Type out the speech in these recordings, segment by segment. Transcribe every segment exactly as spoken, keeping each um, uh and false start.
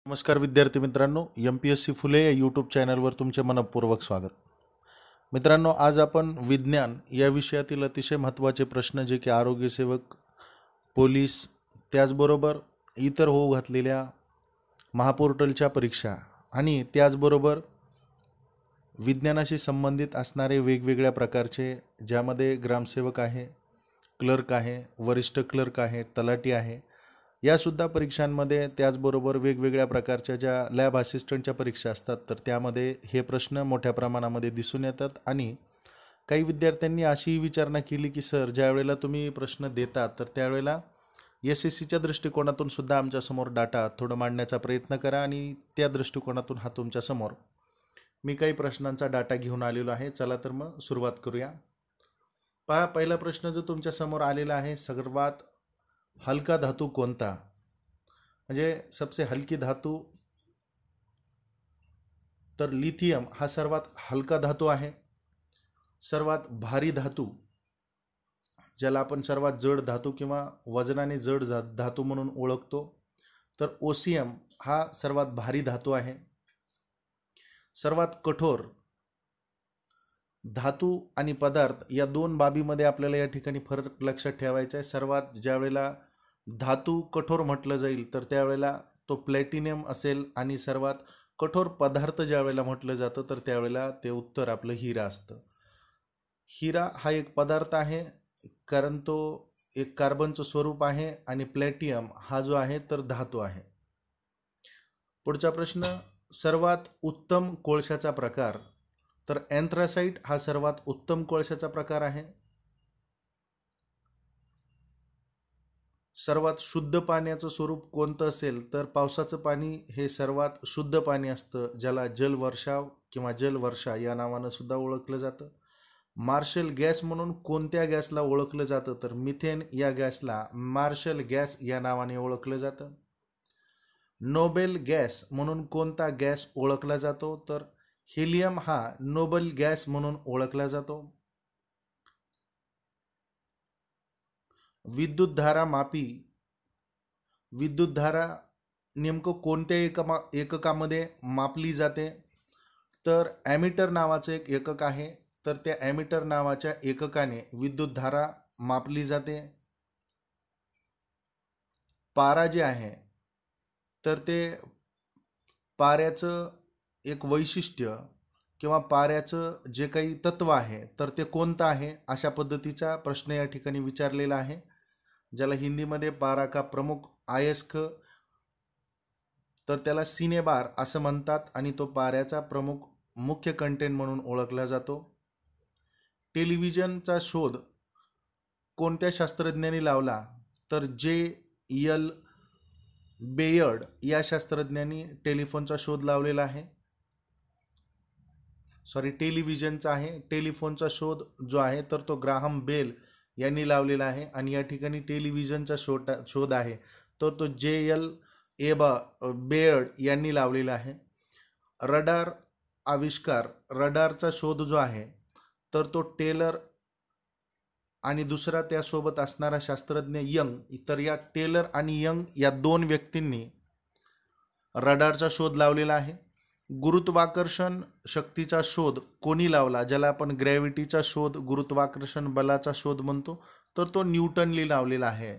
नमस्कार विद्यार्थी मित्रांनो, M P S C Phule या यूट्यूब चॅनलवर तुमचे मनपूर्वक स्वागत. मित्रांनो, आज आपण विज्ञान या विषयातील अतिशय महत्त्वाचे प्रश्न जे की आरोग्य सेवक, पोलीस, त्याचबरोबर इतर होऊ घातलेल्या महापोर्टलच्या परीक्षा आणि त्याचबरोबर विज्ञानाशी संबंधित असणारे वेगवेगळ्या प्रकारचे, ज्यामध्ये ग्रामसेवक आहे, क्लर्क आहे, वरिष्ठ क्लर्क आहे, तलाठी आहे, यासुद्धा परीक्षांमध्ये, त्याचबरोबर वेगवेगळ्या प्रकारच्या ज्या लॅब असिस्टंटच्या परीक्षा असतात तर त्यामध्ये हे प्रश्न मोठ्या प्रमाणामध्ये दिसून येतात. आणि काही विद्यार्थ्यांनी अशीही विचारणा केली की सर, ज्या वेळेला तुम्ही प्रश्न देतात तर त्यावेळेला एस एस सीच्या दृष्टिकोनातून सुद्धा आमच्यासमोर डाटा थोडं मांडण्याचा प्रयत्न करा. आणि त्या दृष्टिकोनातून हा तुमच्यासमोर मी काही प्रश्नांचा डाटा घेऊन आलेलो आहे. चला तर मग सुरुवात करूया. पहा, पहिला प्रश्न जो तुमच्यासमोर आलेला आहे, सर्वात हलका धातू कोणता? म्हणजे सबसे हलकी धातू, तर लिथियम हा सर्वात हलका धातू आहे. सर्वात भारी धातू, ज्याला आपण सर्वात जड धातू किंवा वजनाने जड धातू म्हणून ओळखतो, तर ओसियम हा सर्वात भारी धातू आहे. सर्वात कठोर धातू आणि पदार्थ या दोन बाबीमध्ये आपल्याला या ठिकाणी फरक लक्षात ठेवायचा आहे. सर्वात ज्या वेळेला धातू कठोर म्हटलं जाईल तर त्यावेळेला तो प्लॅटिनियम असेल, आणि सर्वात कठोर पदार्थ ज्या वेळेला म्हटलं जातं तर त्यावेळेला ते उत्तर आपलं हिरा असतं. हिरा हा एक पदार्थ आहे, कारण तो एक कार्बनचं स्वरूप आहे, आणि प्लॅटियम हा जो आहे तर धातू आहे. पुढचा प्रश्न, सर्वात उत्तम कोळशाचा प्रकार, तर एन्थ्रासाइट हा सर्वात उत्तम कोळशाचा प्रकार आहे. सर्वात शुद्ध पाण्याचं स्वरूप कोणतं असेल, तर पावसाचं पाणी हे सर्वात शुद्ध पाणी असतं, ज्याला जलवर्षाव किंवा जलवर्षा या नावानं सुद्धा ओळखलं जातं. मार्शल गॅस म्हणून कोणत्या गॅसला ओळखलं जातं, तर मिथेन या गॅसला मार्शल गॅस या नावाने ओळखलं जातं. नोबेल गॅस म्हणून कोणता गॅस ओळखला जातो, तर हेलियम हा नोबेल गॅस म्हणून ओळखला जातो. विद्युतधारा मापी, विद्युतधारा नेमकं कोणत्या एकमा एककामध्ये मापली जाते, तर ॲमीटर नावाचं एक एकक आहे, तर त्या ॲमीटर नावाच्या एककाने विद्युतधारा मापली जाते. पारा जे आहे तर ते पाऱ्याचं एक वैशिष्ट्य किंवा पाऱ्याचं जे काही तत्व आहे तर ते कोणतं आहे, अशा पद्धतीचा प्रश्न या ठिकाणी विचारलेला आहे, ज्याला हिंदीमध्ये पारा का प्रमुख अयस्क, तर त्याला सिनेबार असं म्हणतात, आणि तो पाऱ्याचा प्रमुख मुख्य कंटेंट म्हणून ओळखला जातो. टेलिव्हिजनचा शोध कोणत्या शास्त्रज्ञांनी लावला, तर जे एल बेयर्ड या शास्त्रज्ञांनी टेलिफोनचा शोध लावलेला आहे. सॉरी टेलिव्हिजनचा आहे. टेलिफोनचा शोध जो आहे तर तो ग्राहम बेल यांनी लावलेला आहे, आणि या ठिकाणी टेलिव्हिजनचा शोध शोध आहे तर तो जे एल एबा बेयर्ड यांनी लावलेला आहे. रडार आविष्कार, रडारचा शोध जो आहे तर तो टेलर आणि दुसरा त्यासोबत असणारा शास्त्रज्ञ यंग, तर या टेलर आणि यंग या दोन व्यक्तींनी रडारचा शोध लावलेला आहे. गुरुत्वाकर्षण शक्तीचा शोध कोणी लावला, ज्याला आपण ग्रॅव्हिटीचा शोध, गुरुत्वाकर्षण बलाचा शोध म्हणतो, तर तो न्यूटननी लावलेला आहे.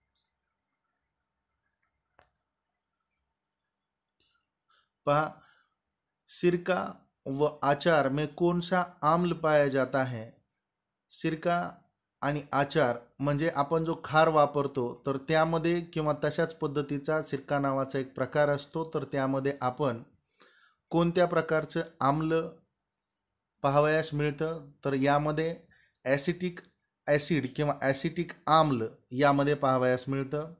पहा, सिरका व आचार में कौन सा आम्ल पाया जाता है. सिरका आणि आचार म्हणजे आपण जो खार वापरतो तर त्यामध्ये किंवा तशाच पद्धतीचा सिरका नावाचा एक प्रकार असतो, तर त्यामध्ये आपण कोणत्या प्रकारचं आम्ल पाहावयास मिळतं, तर यामध्ये ॲसिटिक ॲसिड किंवा ॲसिटिक आम्ल यामध्ये पाहावयास मिळतं.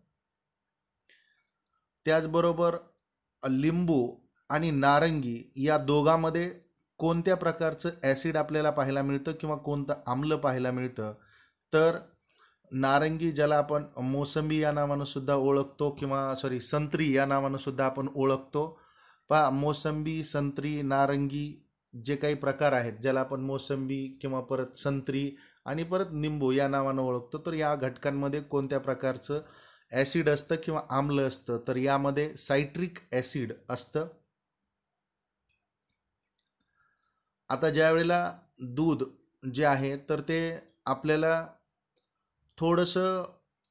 त्याचबरोबर लिंबू आणि नारंगी या दोघांमध्ये कोणत्या प्रकारचं ॲसिड आपल्याला पाहायला मिळतं किंवा कोणतं आम्ल पाहायला मिळतं, तर नारंगी, ज्याला आपण मोसंबी या नावानं सुद्धा ओळखतो, किंवा सॉरी संत्री या नावानं सुद्धा आपण ओळखतो. पहा, मोसंबी, संत्री, नारंगी जे काही प्रकार आहेत, ज्याला आपण मोसंबी किंवा परत संत्री आणि परत निंबू या नावानं ओळखतो, तर या घटकांमध्ये कोणत्या प्रकारचं ॲसिड असतं किंवा आम्ल असतं, तर यामध्ये सायट्रिक ॲसिड असतं. आता ज्या वेळेला दूध जे आहे तर ते आपल्याला थोडंसं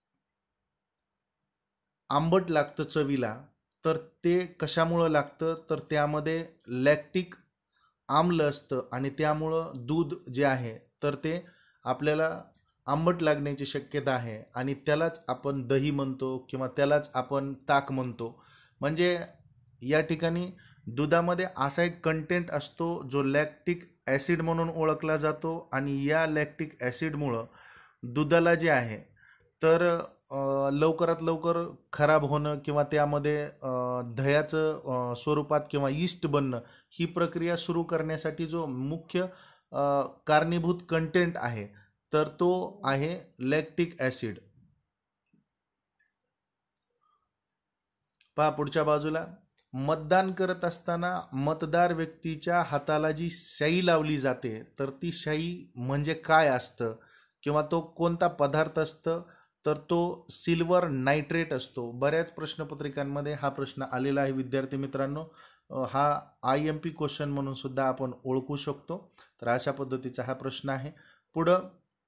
आंबट लागतं चवीला, तर ते कशामुळं लागतं, तर त्यामध्ये लॅक्टिक आम्ल असतं आणि त्यामुळं दूध जे आहे तर ते आपल्याला आंबट लागण्याची शक्यता आहे आणि त्यालाच आपण दही म्हणतो किंवा त्यालाच आपण ताक म्हणतो. म्हणजे या ठिकाणी दुधामध्ये असा एक कंटेंट असतो जो लॅक्टिक ॲसिड म्हणून ओळखला जातो आणि या लॅक्टिक ॲसिडमुळं दुधाला जे आहे तर अ, लवकरात लवकर खराब होणं किंवा त्यामध्ये अ, दह्याचं अ, स्वरूपात किंवा यीस्ट बनणं ही प्रक्रिया सुरू करण्यासाठी जो मुख्य अ, कारणीभूत कंटेंट आहे तर तो आहे लॅक्टिक ॲसिड. पहा पुढच्या बाजूला, मतदान करत असताना मतदार व्यक्तीच्या हाताला जी शाई लावली जाते तर ती शाई म्हणजे काय असतं किंवा तो कोणता पदार्थ असतं, तर तो सिल्वर नायट्रेट असतो. बऱ्याच प्रश्नपत्रिकांमध्ये हा प्रश्न आलेला आहे विद्यार्थी मित्रांनो. अ, हा आय एम पी क्वेश्चन म्हणून सुद्धा आपण ओळखू शकतो. तर अशा पद्धतीचा हा प्रश्न आहे. पुढं,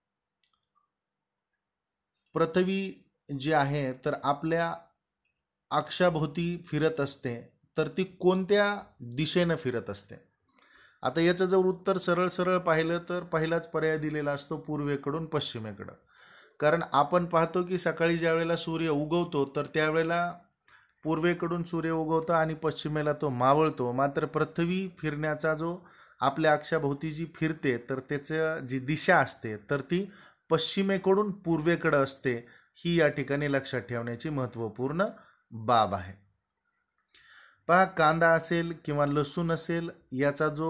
पृथ्वी जी आहे तर आपल्या अक्षाभोवती फिरत असते, तर ती कोणत्या दिशेनं फिरत असते? आता याचं जर उत्तर सरळ सरळ पाहिलं तर पहिलाच पर्याय दिलेला असतो पूर्वेकडून पश्चिमेकडं. कारण आपण पाहतो की सकाळी ज्या वेळेला सूर्य उगवतो तर त्यावेळेला पूर्वेकडून सूर्य उगवतो आणि पश्चिमेला तो मावळतो. मात्र पृथ्वी फिरण्याचा जो आपल्या अक्षाभोवती जी फिरते तर त्याचं जी दिशा असते तर ती पश्चिमेकडून पूर्वेकडं असते. ही या ठिकाणी लक्षात ठेवण्याची महत्त्वपूर्ण बाब आहे. पहा, कांदा असेल किंवा लसूण असेल याचा जो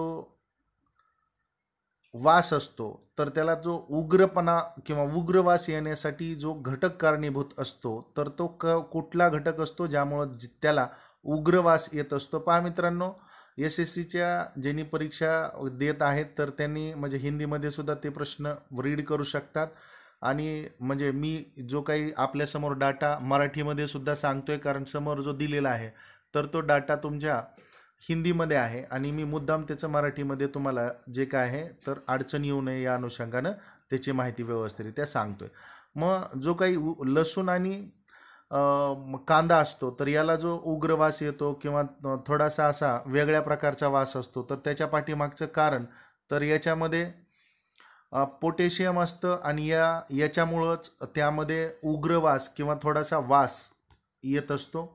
वास असतो तर त्याला जो उग्रपणा किंवा उग्रवास येण्यासाठी जो घटक कारणीभूत असतो तर तो क कुठला घटक असतो ज्यामुळं त्याला उग्रवास येत असतो? पहा मित्रांनो, एस एस सीच्या ज्यांनी परीक्षा देत आहेत तर त्यांनी म्हणजे हिंदीमध्ये सुद्धा ते प्रश्न रीड करू शकतात आणि म्हणजे मी जो काही आपल्यासमोर डाटा मराठीमध्ये सुद्धा सांगतोय कारण समोर जो दिलेला आहे तर तो डाटा तुमच्या हिंदीमध्ये आहे आणि मी मुद्दाम त्याचं मराठीमध्ये तुम्हाला जे काय आहे तर अडचण येऊ नये या अनुषंगानं त्याची माहिती व्यवस्थितरित्या सांगतोय. मग जो काही लसूण आणि कांदा असतो तर याला जो उग्र वास येतो किंवा थोडासा असा वेगळ्या प्रकारचा वास असतो तर त्याच्या पाठीमागचं कारण तर याच्यामध्ये पोटॅशियम असतं आणि या याच्यामुळंच त्यामध्ये उग्रवास किंवा थोडासा वास येत असतो.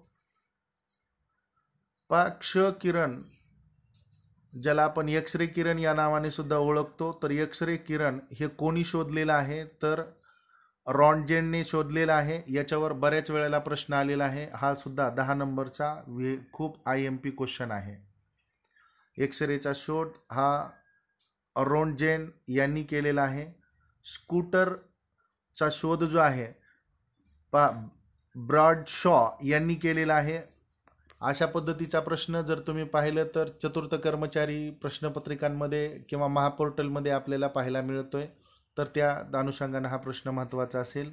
पहा, क्ष किरण ज्याला आपण एक्स रे किरण या नावाने सुद्धा ओळखतो तर एक्स रे किरण हे कोणी शोधलेलं आहे तर रॉन्टजेनने शोधलेला आहे. याच्यावर बऱ्याच वेळेला प्रश्न आलेला आहे. हा सुद्धा दहा नंबरचा खूप आय एम पी क्वेश्चन आहे. एक्स रेचा शोध हा रॉन्टजेन यांनी केलेला आहे. स्कूटरचा शोध जो आहे पा ब्रॉडशॉ यांनी केलेला आहे. अशा पद्धतीचा प्रश्न जर तुम्ही पाहिलं तर चतुर्थ कर्मचारी प्रश्नपत्रिकांमध्ये किंवा महापोर्टलमध्ये आपल्याला पाहायला मिळतोय, तर त्या अनुषंगाने हा प्रश्न महत्त्वाचा असेल.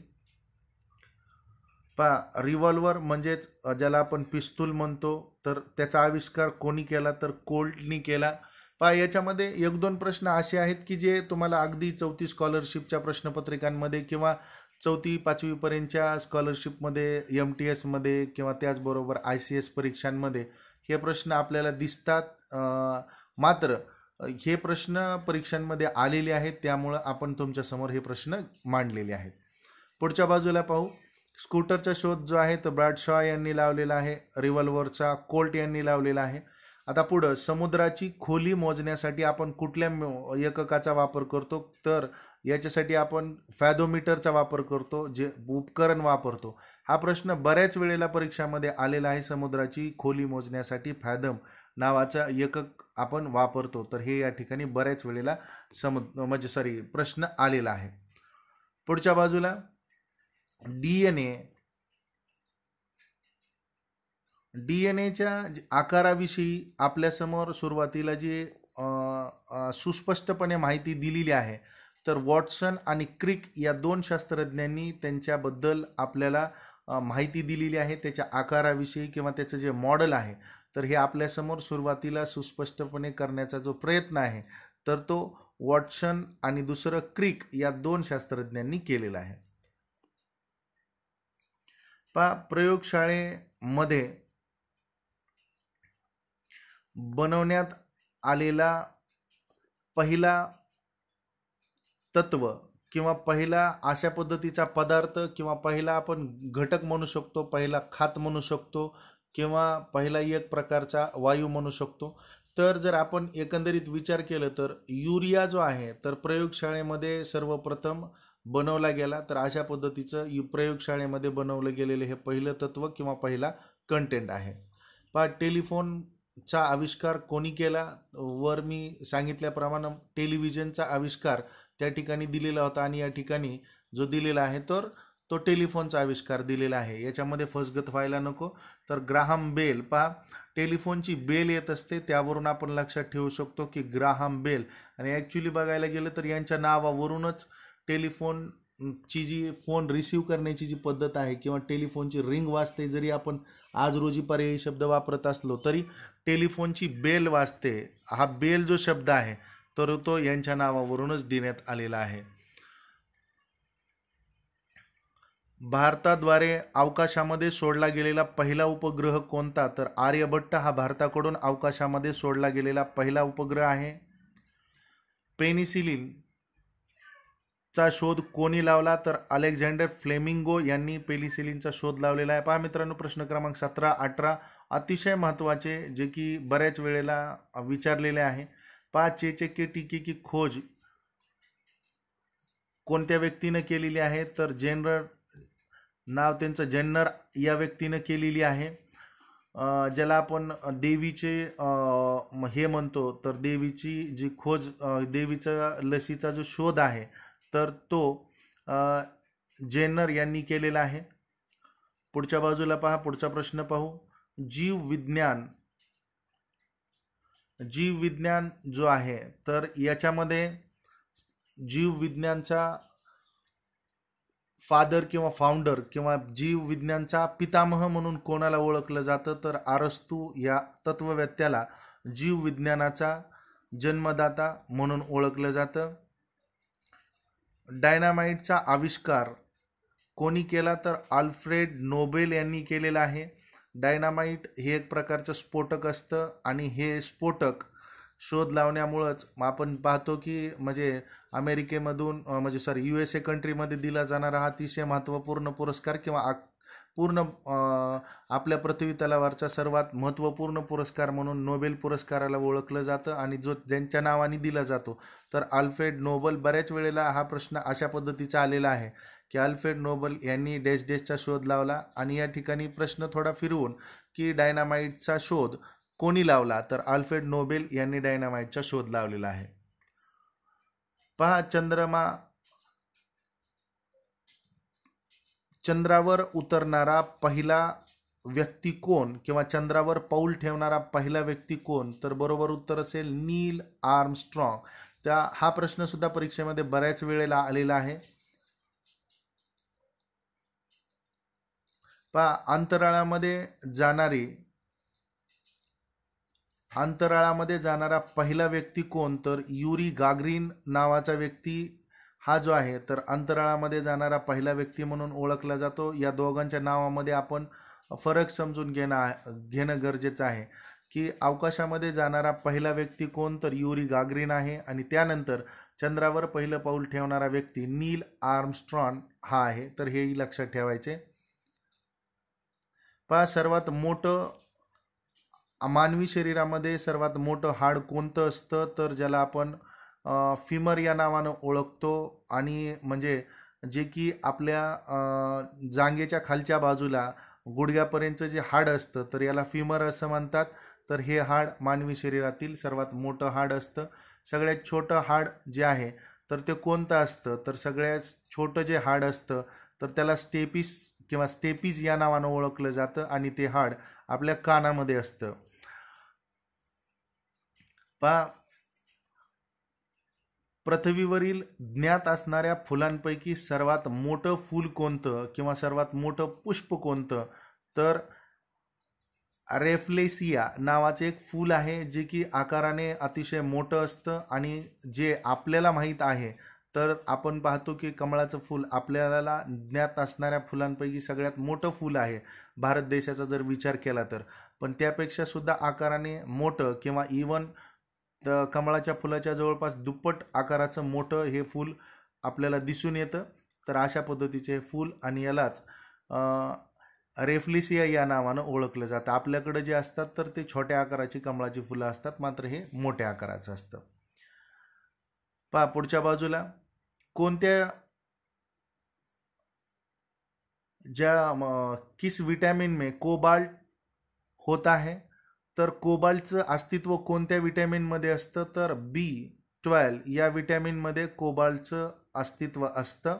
पा रिव्हॉल्वर म्हणजेच ज्याला आपण पिस्तूल म्हणतो तर त्याचा आविष्कार कोणी केला तर कोल्टनी केला. पा याच्यामध्ये एक दोन प्रश्न असे आहेत की जे तुम्हाला अगदी चौथी स्कॉलरशिपच्या प्रश्नपत्रिकांमध्ये किंवा चौथी पाचवीपर्यंतच्या स्कॉलरशिपमध्ये एम टी एसमध्ये किंवा त्याचबरोबर आय सी एस परीक्षांमध्ये हे प्रश्न आपल्याला दिसतात. मात्र हे प्रश्न परीक्षांमध्ये आलेले आहेत त्यामुळं आपण तुमच्यासमोर हे प्रश्न मांडलेले आहेत. पुढच्या बाजूला पाहू, स्कूटरचा शोध जो आहे तो ब्रॉडशॉ यांनी लावलेला आहे. रिव्हॉल्वरचा कोल्ट यांनी लावलेला आहे. आता पुढं, समुद्राची खोली मोजण्यासाठी आपण कुठल्या एककाचा वापर करतो तर याच्यासाठी आपण फॅथोमीटरचा वापर करतो, जे उपकरण वापरतो. हा प्रश्न बऱ्याच वेळेला परीक्षामध्ये आलेला आहे. समुद्राची खोली मोजण्यासाठी फॅथम नावाचा एकक आपण वापरतो, तर हे या ठिकाणी बऱ्याच वेळेला समुद्र म्हणजे सॉरी प्रश्न आलेला आहे. पुढच्या बाजूला D N A D N एच्या आकाराविषयी आपल्यासमोर सुरुवातीला जी सुस्पष्टपणे माहिती दिलेली आहे तर वॉटसन आणि क्रिक या दोन शास्त्रज्ञांनी त्यांच्याबद्दल आपल्याला अ, माहिती दिलेली आहे त्याच्या आकाराविषयी किंवा त्याचं जे मॉडेल आहे, तर हे आपल्यासमोर सुरुवातीला सुस्पष्टपणे करण्याचा जो प्रयत्न आहे तर तो वॉटसन आणि दुसरं क्रिक या दोन शास्त्रज्ञांनी केलेला आहे. पहा, प्रयोगशाळेमध्ये बनवण्यात आलेला पहिला तत्व किंवा पहिला अशा पद्धतीचा पदार्थ किंवा पहिला आपण घटक म्हणू शकतो, पहिला खात म्हणू शकतो किंवा पहिला एक प्रकारचा वायू म्हणू शकतो. तर जर आपण एकंदरीत विचार केलं तर युरिया जो आहे तर प्रयोगशाळेमध्ये सर्वप्रथम बनवला गेला. तर अशा पद्धतीचं यु प्रयोगशाळेमध्ये बनवलं गेलेलं हे पहिलं तत्व किंवा पहिला कंटेंट आहे. पहा, टेलिफोनचा आविष्कार कोणी केला? वर मी सांगितल्याप्रमाणे टेलिव्हिजनचा आविष्कार त्या ठिकाणी दिलेला होता आणि या ठिकाणी जो दिलेला आहे तर तो टेलिफोनचा आविष्कार दिलेला आहे. याच्यामध्ये फसगत व्हायला नको. तर ग्राहम बेल, पहा टेलिफोनची बेल येत असते त्यावरून आपण लक्षात ठेवू शकतो की ग्राहम बेल. आणि ॲक्च्युली बघायला गेलं तर यांच्या नावावरूनच टेलिफोनची जी फोन रिसीव्ह करण्याची जी पद्धत आहे किंवा टेलिफोनची रिंग वाजते, जरी आपण आज रोजी पर्यायी शब्द वापरत असलो तरी टेलिफोनची बेल वाजते. हा बेल जो शब्द आहे तर तो यांच्या नावावरूनच देण्यात आलेला आहे. भारताद्वारे अवकाशामध्ये सोडला गेलेला पहिला उपग्रह कोणता? तर आर्यभट्ट हा भारताकडून अवकाशामध्ये सोडला गेलेला पहिला उपग्रह आहे. पेनिसिलिन चा शोध कोणी लावला? तर अलेक्झांडर फ्लेमिंगो यांनी पेनिसिलिनचा शोध लावलेला आहे. पहा मित्रांनो, प्रश्न क्रमांक सतरा अठरा अतिशय महत्त्वाचे जे की बऱ्याच वेळेला विचारलेले आहे. पहा, चेचक टीके की खोज कोणत्या व्यक्तीने केलेली आहे? तर जनरल नाव त्यांचं जेन्नर या व्यक्तीनं केलेली आहे. ज्याला आपण देवीचे हे म्हणतो तर देवीची जी खोज, देवीचा लसीचा जो शोध आहे तर तो जेन्नर यांनी केलेला आहे. पुढच्या बाजूला पहा, पुढचा प्रश्न पाहू. जीव विज्ञान जीव विज्ञान जो आहे तर याच्यामध्ये जीव विज्ञानचा फादर किंवा फाउंडर किंवा जीव विज्ञानचा पितामह म्हणून कोणाला ओळखलं जातं? तर अरस्तू या तत्ववेत्याला जीव विज्ञानाचा जन्मदाता म्हणून ओळखलं जातं. डायनामाइटचा आविष्कार कोणी केला? तर अल्फ्रेड नोबेल यांनी केलेला आहे. डायनामाइट हे एक प्रकारचं स्फोटक असतं आणि हे स्फोटक शोध लावण्यामुळंच आपण पाहतो की म्हणजे अमेरिकेमधून म्हणजे सॉरी यू एस ए कंट्रीमध्ये दिला जाणारा हा अतिशय महत्त्वपूर्ण पुरस्कार किंवा पूर्ण आपल्या पृथ्वी तलावरचा सर्वात महत्त्वपूर्ण पुरस्कार म्हणून नोबेल पुरस्काराला ओळखलं जातं आणि जो ज्यांच्या नावाने दिला जातो तर अल्फ्रेड नोबेल. बऱ्याच वेळेला हा प्रश्न अशा पद्धतीचा आलेला आहे की अल्फ्रेड नोबेल यांनी डॅश डॅशचा शोध लावला आणि या ठिकाणी प्रश्न थोडा फिरवून की डायनामाइटचा शोध कोणी लावला? तर अल्फ्रेड नोबेल यांनी डायनामाइटचा शोध लावलेला आहे. पहा, चंद्रमा चंद्रावर उतरणारा पहिला व्यक्ती कोण किंवा चंद्रावर पाऊल ठेवणारा पहिला व्यक्ती कोण? तर बरोबर उत्तर असेल नील आर्मस्ट्रॉंग. त्या हा प्रश्न सुद्धा परीक्षेमध्ये बऱ्याच वेळेला आलेला आहे. पहा, अंतराळामध्ये जाणारी अंतराळामध्ये जाणारा पहिला व्यक्ती कोण? तर युरी गागरिन नावाचा व्यक्ती हा जो आहे तर अंतराळामध्ये जाणारा पहिला व्यक्ती म्हणून ओळखला जातो. या दोघांच्या नावामध्ये आपण फरक समजून घेणं घेणं गरजेचं आहे की अवकाशामध्ये जाणारा पहिला व्यक्ती कोण? तर युरी गागरिन आहे आणि त्यानंतर चंद्रावर पहिलं पाऊल ठेवणारा व्यक्ती नील आर्मस्ट्रॉंग हा आहे. तर हेही लक्षात ठेवायचे. पहा, सर्वात मोठं मानवी शरीरामध्ये सर्वात मोठं हाड कोणतं असतं? तर ज्याला आपण फिमर या नावानं ओळखतो आणि म्हणजे जे की आपल्या जांघेच्या खालच्या बाजूला गुडघ्यापर्यंतचं जे हाड असतं तर याला फिमर असं म्हणतात. तर हे हाड मानवी शरीरातील सर्वात मोठं हाड असतं. सगळ्यात छोटं हाड जे आहे तर ते कोणतं असतं? तर सगळ्यात छोटं जे हाड असतं तर त्याला स्टेपिस किंवा स्टेपीज या नावानं ओळखलं जातं आणि ते हाड आपल्या कानामध्ये असतं. पहा, पृथ्वीवरील ज्ञात असणाऱ्या फुलांपैकी सर्वात मोठं फूल कोणतं किंवा सर्वात मोठं पुष्प कोणतं? तर रेफ्लेसिया नावाचे एक फूल आहे जे की आकाराने अतिशय मोठं असतं आणि जे आपल्याला माहीत आहे. तर आपण पाहतो की कमळाचं फूल आपल्याला ज्ञात असणाऱ्या फुलांपैकी सगळ्यात मोठं फूल आहे भारत देशाचा जर विचार केला तर. पण त्यापेक्षा सुद्धा आकाराने मोठं किंवा इवन कमळाच्या फुलाच्या जवळपास दुप्पट आकाराचं मोठं हे फूल आपल्याला दिसून येतं. तर अशा पद्धतीचे हे फूल आणि यालाच रेफ्लिसिया या नावानं ओळखलं जातं. आपल्याकडे जे असतात तर ते छोट्या आकाराची कमळाची फुलं असतात, मात्र हे मोठ्या आकाराचं असतं. पहा पुढच्या बाजूला, कोणत्या ज्या किस विटॅमिन में कोबाल्ट होता है? तर कोबाल्टचं अस्तित्व कोणत्या विटॅमिनमध्ये असतं? तर बी ट्वेल्व या विटॅमिनमध्ये कोबाल्टचं अस्तित्व असतं.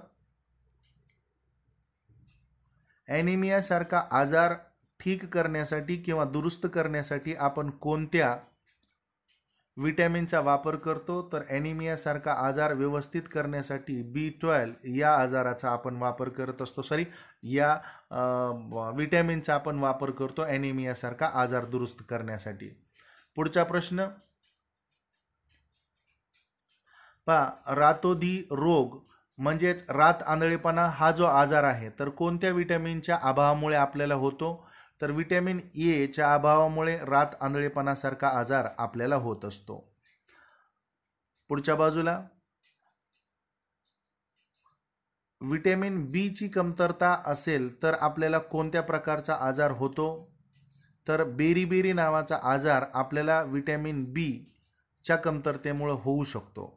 ॲनिमियासारखा आजार ठीक करण्यासाठी किंवा दुरुस्त करण्यासाठी आपण कोणत्या विटॅमिनचा वापर करतो? तर ॲनिमियासारखा आजार व्यवस्थित करण्यासाठी बी ट्वेल्व या आजाराचा आपण वापर करत असतो सॉरी या विटॅमिनचा आपण वापर करतो ॲनिमियासारखा आजार दुरुस्त करण्यासाठी. पुढचा प्रश्न पहा, रातोदी रोग म्हणजेच रात आंधळेपणा हा जो आजार आहे तर कोणत्या विटॅमिनच्या अभावामुळे आपल्याला होतो? तर विटॅमिन ए च्या अभावामुळे रात आंधळेपणासारखा आजार आपल्याला होत असतो. पुढच्या बाजूला, विटॅमिन बी ची कमतरता असेल तर आपल्याला कोणत्या प्रकारचा आजार होतो? तर बेरीबेरी नावाचा आजार आपल्याला विटॅमिन बी च्या कमतरतेमुळे होऊ शकतो.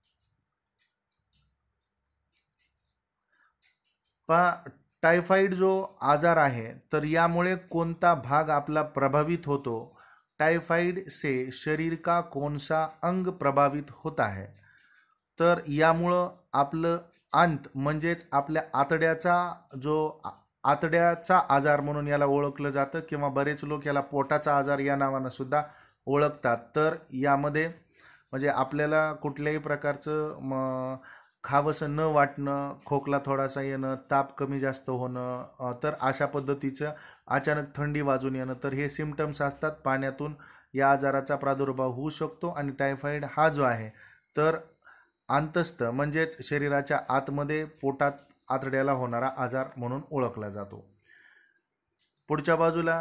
पहा, टायफॉइड जो आजार आहे तर यामुळे कोणता भाग आपला प्रभावित होतो? टायफॉइड से शरीर का कौन सा अंग प्रभावित होता है? तर यामुळं आपलं अंत म्हणजेच आपल्या आतड्याचा जो आतड्याचा आजार म्हणून याला ओळखलं जातं किंवा बरेच लोक याला पोटाचा आजार या नावानं सुद्धा ओळखतात. तर यामध्ये म्हणजे आपल्याला कुठल्याही प्रकारचं म खावंसं न वाटणं, खोकला थोडासा येणं, ताप कमी जास्त होणं, तर अशा पद्धतीचं अचानक थंडी वाजून येणं, तर हे सिम्पटम्स असतात. पाण्यातून या आजाराचा प्रादुर्भाव होऊ शकतो. आणि टायफॉइड हा जो आहे तर अंतस्थ म्हणजेच शरीराच्या आतमध्ये पोटात आतड्याला होणारा आजार म्हणून ओळखला जातो. पुढच्या बाजूला,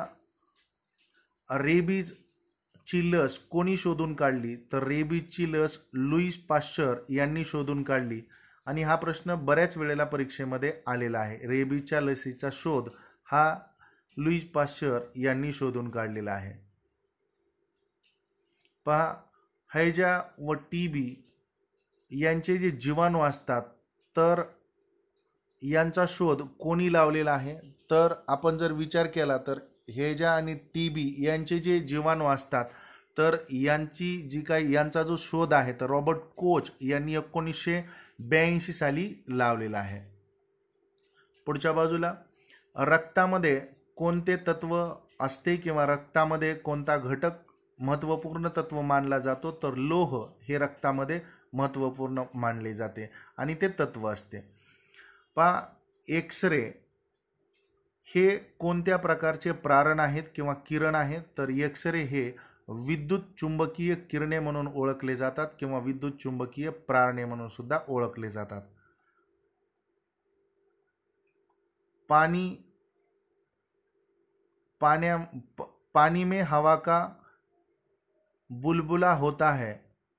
रेबीज ची लस कोणी शोधून काढली? तर रेबीजची लस लुईस पाश्चर यांनी शोधून काढली. आणि हा प्रश्न बऱ्याच वेळेला परीक्षेमध्ये आलेला आहे. रेबीजच्या लसीचा शोध हा लुईस पाश्चर यांनी शोधून काढलेला आहे. पहा, हैजा व टी बी यांचे जे जीवाणू असतात तर यांचा शोध कोणी लावलेला आहे? तर आपण जर विचार केला तर हैजा आणि टी बी यांचे जे जीवाणू असतात तर यांची जी काही यांचा जो शोध आहे तर रॉबर्ट कोच यांनी एकोणीसशे ब्याऐंशी साली लावलेला आहे. पुढच्या बाजूला, रक्तामध्ये कोणते तत्व असते किंवा रक्तामध्ये कोणता घटक महत्त्वपूर्ण तत्व मानला जातो? तर लोह हे रक्तामध्ये महत्त्वपूर्ण मानले जाते आणि ते तत्व असते. पहा, एक्सरे हे कोणत्या प्रकारचे प्रारण आहेत किंवा किरण आहेत? तर एक्सरे हे विद्युत चुंबकीय किरणे म्हणून ओळखले जातात किंवा विद्युत चुंबकीय प्रारणे म्हणून सुद्धा ओळखले जातात. पानी पाण्या पानी में हवा का बुलबुला होता है.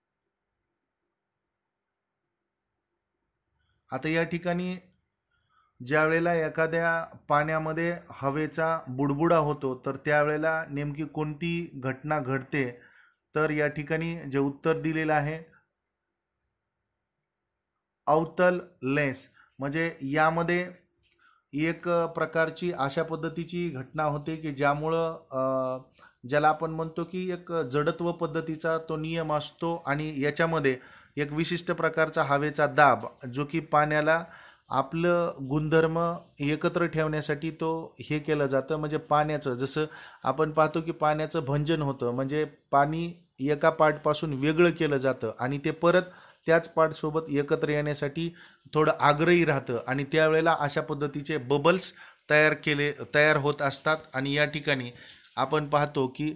आता या ठिकाणी ज्या वेळेला एखाद्या पाण्यामध्ये हवेचा बुडबुडा होतो तर त्यावेळेला नेमकी कोणती घटना घडते? तर या ठिकाणी जे उत्तर दिलेलं आहे अवतल लेन्स, म्हणजे यामध्ये एक प्रकारची अशा पद्धतीची घटना होते की ज्यामुळं ज्याला आपण म्हणतो की एक जडत्व पद्धतीचा तो नियम असतो आणि याच्यामध्ये एक विशिष्ट प्रकारचा हवेचा दाब जो की पाण्याला आपलं गुणधर्म एकत्र ठेवण्यासाठी तो हे केलं जातं. म्हणजे पाण्याचं जसं आपण पाहतो की पाण्याचं भंजन होतं, म्हणजे पाणी एका पार्टपासून वेगळं केलं जातं आणि ते परत त्याच पार्टसोबत एकत्र येण्यासाठी थोडं आग्रही राहतं आणि त्यावेळेला अशा पद्धतीचे बबल्स तयार केले तयार होत असतात. आणि या ठिकाणी आपण पाहतो की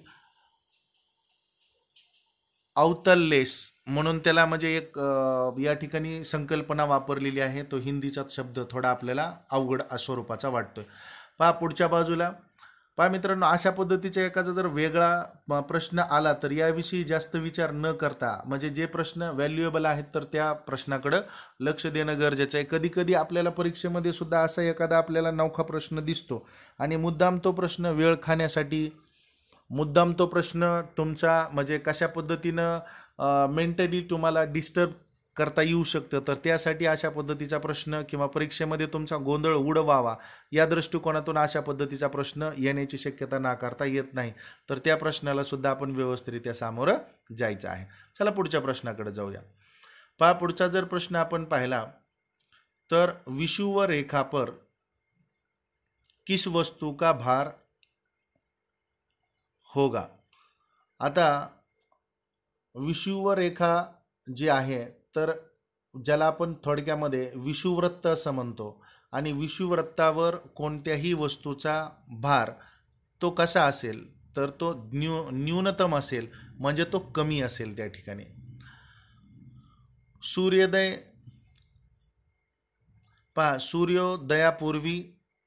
अवतललेस म्हणून त्याला म्हणजे एक या ठिकाणी संकल्पना वापरलेली आहे. तो हिंदीचा शब्द थोडा आपल्याला अवघड स्वरूपाचा वाटतोय. पहा पुढच्या बाजूला, पहा मित्रांनो, अशा पद्धतीचा एखादा जर वेगळा प्रश्न आला तर याविषयी जास्त विचार न करता, म्हणजे जे प्रश्न व्हॅल्युएबल आहेत तर त्या प्रश्नाकडे लक्ष देणं गरजेचं आहे. कधी कधी आपल्याला परीक्षेमध्ये सुद्धा असा एखादा आपल्याला नवखा प्रश्न दिसतो आणि मुद्दाम तो प्रश्न वेळ खाण्यासाठी, मुद्दाम तो प्रश्न तुमचा म्हणजे कशा पद्धतीनं मेंटली तुम्हाला डिस्टर्ब करता येऊ शकतं, तर त्यासाठी अशा पद्धतीचा प्रश्न किंवा परीक्षेमध्ये तुमचा गोंधळ उडवावा या दृष्टिकोनातून अशा पद्धतीचा प्रश्न येण्याची शक्यता नाकारता येत नाही. तर त्या प्रश्नाला सुद्धा आपण व्यवस्थितरित्या सामोरं जायचं आहे. चला पुढच्या प्रश्नाकडे जाऊया. पहा पुढचा जर प्रश्न आपण पाहिला तर विषुव रेखा पर किस वस्तु का भार होगा. आता विषुव रेखा जी आहे तर ज्याला आपण थोडक्यामध्ये विषुववृत्त असं म्हणतो, आणि विषुववृत्तावर कोणत्याही वस्तूचा भार तो कसा असेल तर तो न्यू न्यूनतम असेल, म्हणजे तो कमी असेल. त्या ठिकाणी सूर्योदय पहा सूर्योदयापूर्वी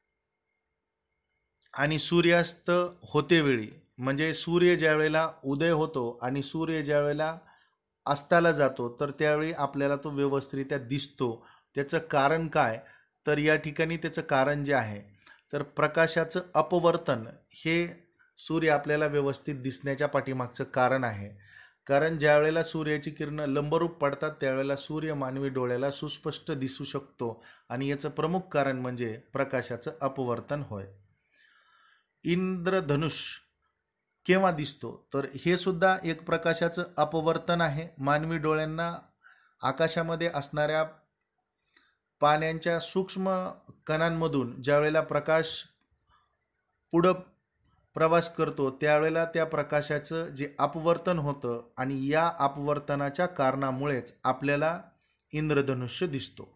आणि सूर्यास्त होते वेळी, म्हणजे सूर्य ज्या वेळेला उदय होतो आणि सूर्य ज्या वेळेला अस्ताला जातो तर त्यावेळी आपल्याला तो व्यवस्थितरित्या दिसतो. त्याचं कारण काय, तर या ठिकाणी त्याचं कारण जे आहे तर प्रकाशाचं अपवर्तन हे सूर्य आपल्याला व्यवस्थित दिसण्याच्या पाठीमागचं कारण आहे. कारण ज्या वेळेला सूर्याची किरणं लंबरूप पडतात त्यावेळेला सूर्य मानवी डोळ्याला सुस्पष्ट दिसू शकतो, आणि याचं प्रमुख कारण म्हणजे प्रकाशाचं अपवर्तन होय. इंद्रधनुष केव्हा दिसतो, तर हे सुद्धा एक प्रकाशाचं अपवर्तन आहे. मानवी डोळ्यांना आकाशामध्ये असणाऱ्या पाण्याच्या सूक्ष्म कणांमधून ज्या वेळेला प्रकाश पुढं प्रवास करतो त्यावेळेला त्या प्रकाशाचं जे अपवर्तन होतं, आणि या अपवर्तनाच्या कारणामुळेच आपल्याला इंद्रधनुष्य दिसतो.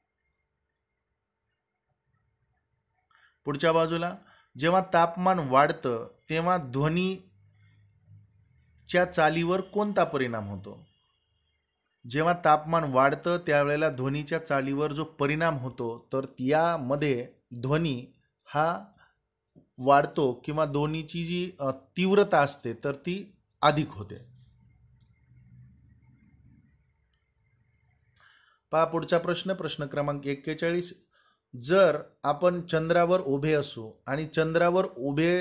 पुढच्या बाजूला, जेव्हा तापमान वाढतं तेव्हा ध्वनीच्या चालीवर कोणता परिणाम होतो. जेव्हा तापमान वाढतं त्यावेळेला ध्वनीच्या चालीवर जो परिणाम होतो तर यामध्ये ध्वनी हा वाढतो किंवा ध्वनीची जी तीव्रता असते तर ती अधिक होते. पहा पुढचा प्रश्न, प्रश्न क्रमांक एक्केचाळीस. जर आपण चंद्रावर उभे असू आणि चंद्रावर उभे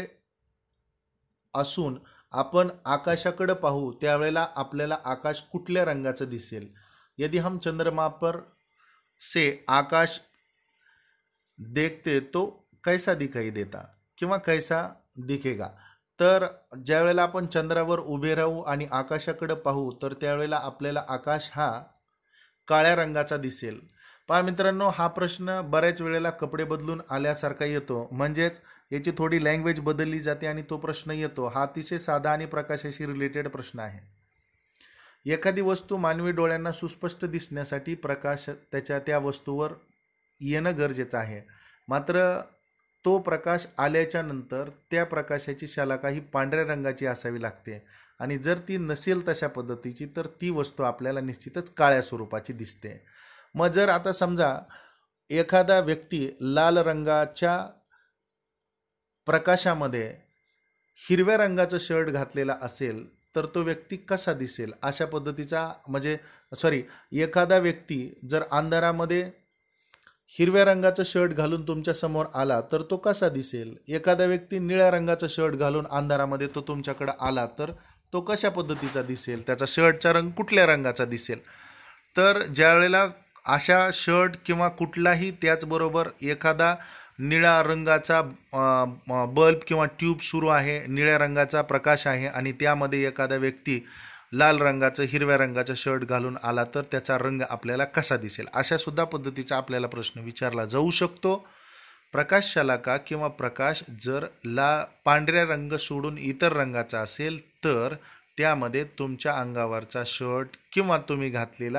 असून आपण आकाशाकडे पाहू त्यावेळेला आपल्याला आकाश कुठल्या रंगाचं दिसेल. यदि हम चंद्रमा पर से आकाश देखते तो कैसा दिखाई देता किंवा कैसा दिखेगा. तर ज्या वेळेला आपण चंद्रावर उभे राहू आणि आकाशाकडे पाहू तर त्यावेळेला आपल्याला आकाश हा काळ्या रंगाचा दिसेल. पहा मित्रांनो, हा प्रश्न बऱ्याच वेळेला कपडे बदलून आल्यासारखा येतो, म्हणजेच याची थोडी लँग्वेज बदलली जाते आणि तो प्रश्न येतो. हा अतिशय साधा आणि प्रकाशाशी रिलेटेड प्रश्न आहे. एखादी वस्तू मानवी डोळ्यांना सुस्पष्ट दिसण्यासाठी प्रकाश त्याच्या त्या वस्तूवर येणं गरजेचं आहे. मात्र तो प्रकाश आल्याच्या नंतर त्या प्रकाशाची शलाका ही पांढऱ्या रंगाची असावी लागते, आणि जर ती नसेल तशा पद्धतीची तर ती वस्तू आपल्याला निश्चितच काळ्या स्वरूपाची दिसते. मग जर आता समजा एखादा व्यक्ती लाल रंगाच्या प्रकाशामध्ये हिरव्या रंगाचं शर्ट घातलेला असेल तर तो व्यक्ती कसा दिसेल अशा पद्धतीचा, म्हणजे सॉरी एखादा व्यक्ती जर अंधारामध्ये हिरव्या रंगाचं शर्ट घालून तुमच्या समोर आला तर तो कसा दिसेल. एखादा व्यक्ती निळ्या रंगाचं शर्ट घालून अंधारामध्ये तो तुमच्याकडे आला तर तो कशा पद्धतीचा दिसेल, त्याचा शर्टचा रंग कुठल्या रंगाचा दिसेल. तर ज्या वेळेला अशा शर्ट किंवा कुठलाही, त्याचबरोबर एखादा निळ्या रंगाचा बल्ब किंवा ट्यूब सुरू आहे, निळ्या रंगाचा प्रकाश आहे आणि त्यामध्ये एखादा व्यक्ती लाल रंगाचं हिरव्या रंगाचं शर्ट घालून आला तर त्याचा रंग आपल्याला कसा दिसेल. अशा सुद्धा पद्धतीचा आपल्याला प्रश्न विचारला जाऊ शकतो. प्रकाश शलाका किंवा प्रकाश जर ला पांढऱ्या रंग सोडून इतर रंगाचा असेल तर त्यामध्ये तुमच्या अंगावरचा शर्ट किंवा तुम्ही घातलेला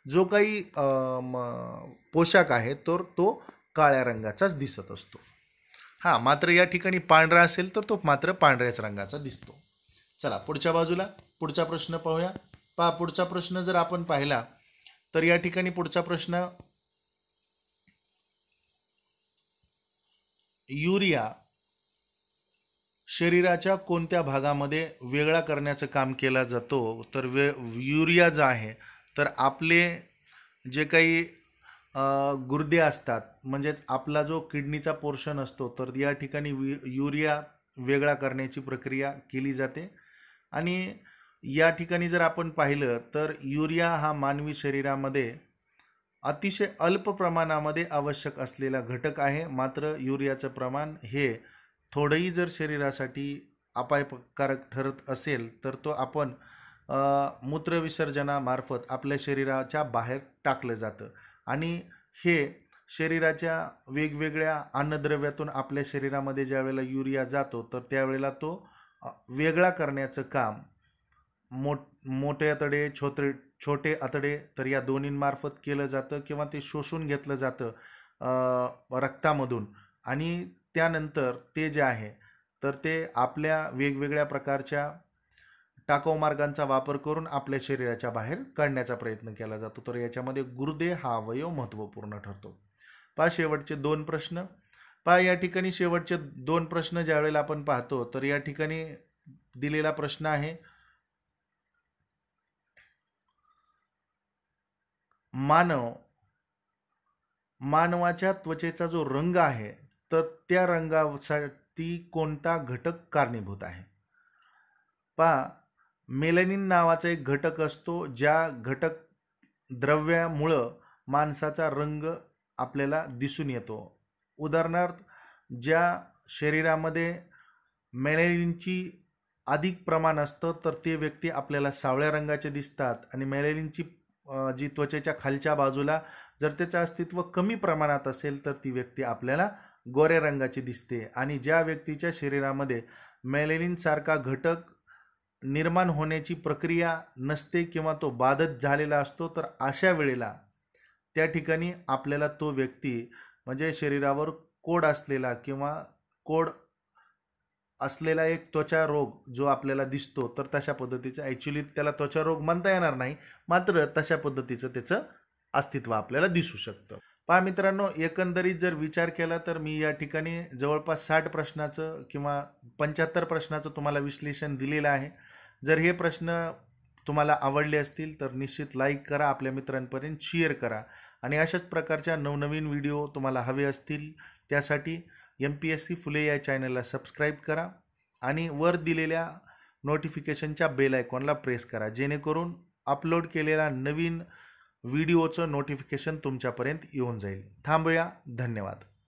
जो काही अ, म- पोशाख आहे तर तो काळ्या रंगाचाच दिसत असतो. हां, मात्र या ठिकाणी पांढरा असेल तर तो मात्र पांढऱ्याच रंगाचा दिसतो. चला पुढच्या बाजूला पुढचा प्रश्न पाहूया. पहा, पुढचा प्रश्न जर आपण पाहिला तर या ठिकाणी पुढचा प्रश्न, युरिया शरीराच्या कोणत्या भागामध्ये वेगळा करण्याचं काम केला जातो? तर वे युरिया जो आहे तर आपले जे काही अ, गुर्दे असतात, म्हणजेच आपला जो किडनीचा पोर्शन असतो, तर या ठिकाणी वि युरिया वेगळा करण्याची प्रक्रिया केली जाते. आणि या ठिकाणी जर आपण पाहिलं तर युरिया हा मानवी शरीरामध्ये अतिशय अल्प प्रमाणामध्ये आवश्यक असलेला घटक आहे. मात्र युरियाचं प्रमाण हे थोडंही जर शरीरासाठी अपायकारक ठरत असेल तर तो आपण अ, मूत्रविसर्जनामार्फत आपल्या शरीराच्या बाहेर टाकलं जातं. आणि हे शरीराच्या वेगवेगळ्या अन्नद्रव्यातून आपल्या शरीरामध्ये ज्या वेळेला युरिया जातो तर त्यावेळेला तो अ, वेगळा करण्याचं काम मोठ मोठे आतडे, छोटे छोटे आतडे, तर या दोन्हींमार्फत केलं जातं किंवा ते शोषून घेतलं जातं अ, रक्तामधून. आणि त्यानंतर ते जे आहे तर ते आपल्या वेगवेगळ्या प्रकारच्या टाकाऊ मार्गांचा वापर करून आपल्या शरीराच्या बाहेर काढण्याचा प्रयत्न केला जातो. तर याच्यामध्ये गुर्दे हा अवयव महत्त्वपूर्ण ठरतो. पहा शेवटचे दोन प्रश्न. पहा या ठिकाणी शेवटचे दोन प्रश्न ज्या वेळेला आपण पाहतो तर या ठिकाणी दिलेला प्रश्न आहे, मानव मानवाच्या त्वचेचा जो रंग आहे तर त्या रंगासाठी कोणता घटक कारणीभूत आहे? पहा, मेलॅनिन नावाचा एक घटक असतो, ज्या घटक द्रव्यामुळं माणसाचा रंग आपल्याला दिसून येतो. उदाहरणार्थ, ज्या शरीरामध्ये मेलॅनिनची अधिक प्रमाण असतं तर ते व्यक्ती आपल्याला सावळ्या रंगाचे दिसतात. आणि मेलॅनिनची अ, जी त्वचेच्या खालच्या बाजूला जर त्याचं अस्तित्व कमी प्रमाणात असेल तर ती व्यक्ती आपल्याला गोऱ्या रंगाची दिसते. आणि ज्या व्यक्तीच्या शरीरामध्ये मेलॅनिनसारखा घटक निर्माण होण्याची प्रक्रिया नसते किंवा तो बाधित झालेला असतो तर अशा वेळेला त्या ठिकाणी आपल्याला तो व्यक्ती म्हणजे शरीरावर कोड असलेला किंवा कोड असलेला एक त्वचा रोग जो आपल्याला दिसतो, तर तशा पद्धतीचं ॲक्च्युली त्याला त्वचा रोग म्हणता येणार नाही, मात्र तशा पद्धतीचं त्याचं अस्तित्व आपल्याला दिसू शकतं. पहा मित्रांनो, एकंदरीत जर विचार केला तर मी या ठिकाणी जवळपास साठ प्रश्नाचं किंवा पंच्याहत्तर प्रश्नाचं तुम्हाला विश्लेषण दिलेलं आहे. जर हे प्रश्न तुम्हाला आवडले असतील तर निश्चित लाईक करा, आपल्या मित्रांपर्यंत शेअर करा. आणि अशाच प्रकारच्या नवनवीन व्हिडिओ तुम्हाला हवे असतील त्यासाठी M P S C Phule या चॅनलला सबस्क्राईब करा आणि वर दिलेल्या नोटिफिकेशनच्या बेल आयकॉनला प्रेस करा, जेणेकरून अपलोड केलेला नवीन व्हिडिओचं नोटिफिकेशन तुमच्यापर्यंत येऊन जाईल. थांबूया. धन्यवाद.